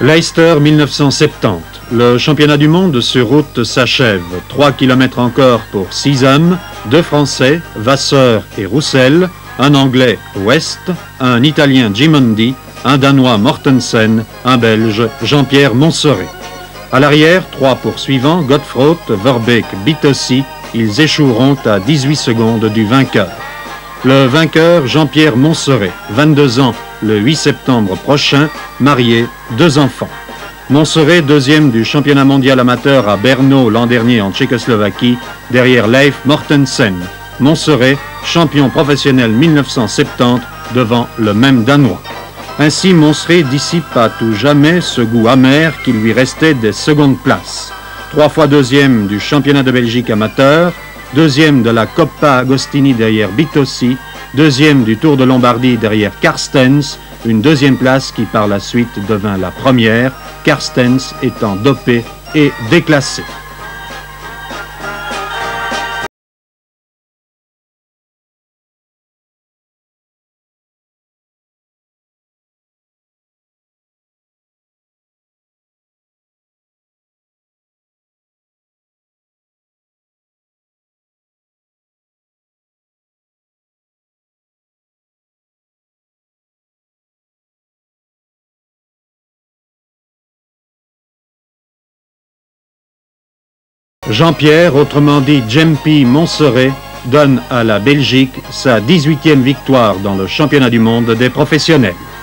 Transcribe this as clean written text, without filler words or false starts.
Leicester 1970. Le championnat du monde sur route s'achève. 3 km encore pour 6 hommes, 2 Français, Vasseur et Roussel, un Anglais, West, un Italien, Gimondi, un Danois, Mortensen, un Belge, Jean-Pierre Montseret. À l'arrière, 3 poursuivants, Godefroot, Verbeek, Bitossi. Ils échoueront à 18 secondes du vainqueur. Le vainqueur, Jean-Pierre Montseret, 22 ans, le 8 septembre prochain, marié, 2 enfants. Montseret, deuxième du championnat mondial amateur à Brno l'an dernier en Tchécoslovaquie, derrière Leif Mortensen. Montseret, champion professionnel 1970, devant le même Danois. Ainsi, Montseret dissipe à tout jamais ce goût amer qui lui restait des secondes places. 3 fois deuxième du championnat de Belgique amateur, deuxième de la Coppa Agostini derrière Bitossi, deuxième du Tour de Lombardie derrière Carstens, une deuxième place qui par la suite devint la première, Carstens étant dopé et déclassé. Jean-Pierre, autrement dit Jempi Montseret, donne à la Belgique sa 18e victoire dans le championnat du monde des professionnels.